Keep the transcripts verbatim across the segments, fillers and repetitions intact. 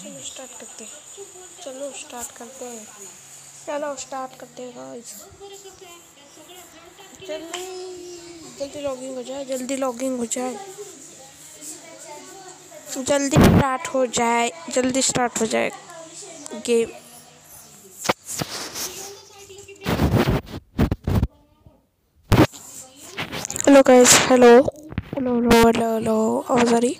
चलो स्टार्ट करते हैं चलो स्टार्ट करते हैं चलो स्टार्ट करते हैं गाइस। जल्दी जल्दी लॉगिंग हो जाए जल्दी लॉगिंग हो जाए जल्दी स्टार्ट हो जाए जल्दी स्टार्ट हो जाए game. Hello guys hello hello hello hello hello आवाज आ रही?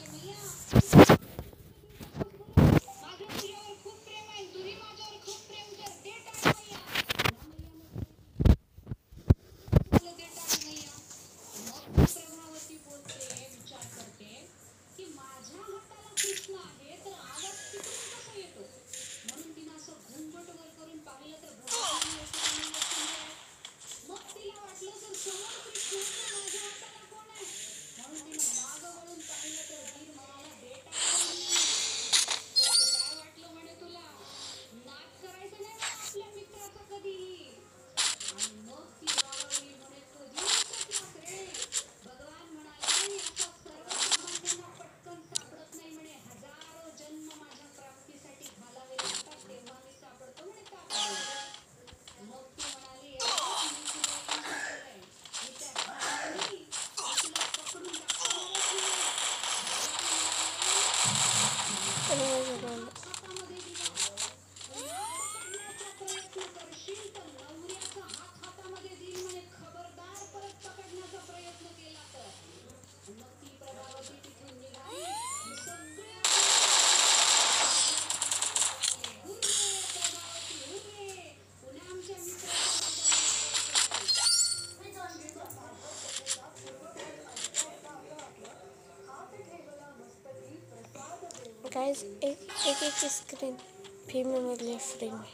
गाइस एक एक एक स्क्रीन फ्री में मिल रही फ्री में।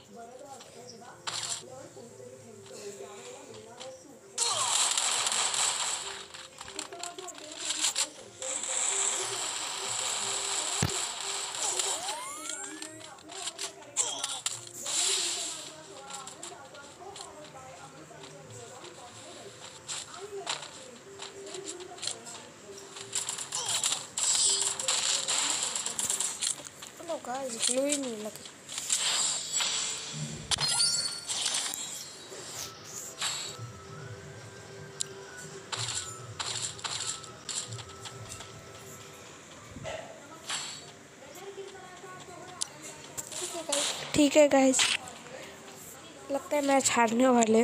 हेलो गाइस ग्लू ही नहीं लगी। ठीक है गाइस लगता है मैच हारने वाले।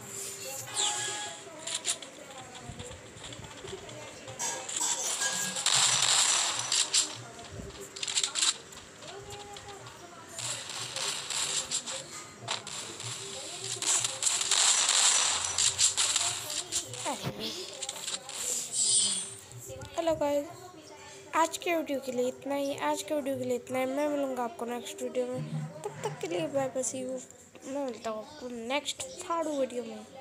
हेलो गाइस आज के वीडियो के लिए इतना ही आज के वीडियो के लिए इतना ही मैं मिलूँगा आपको नेक्स्ट वीडियो में। तब तक के लिए बाय बाय सी यू। मैं मिलता हूँ आपको नेक्स्ट थार्ड वीडियो में।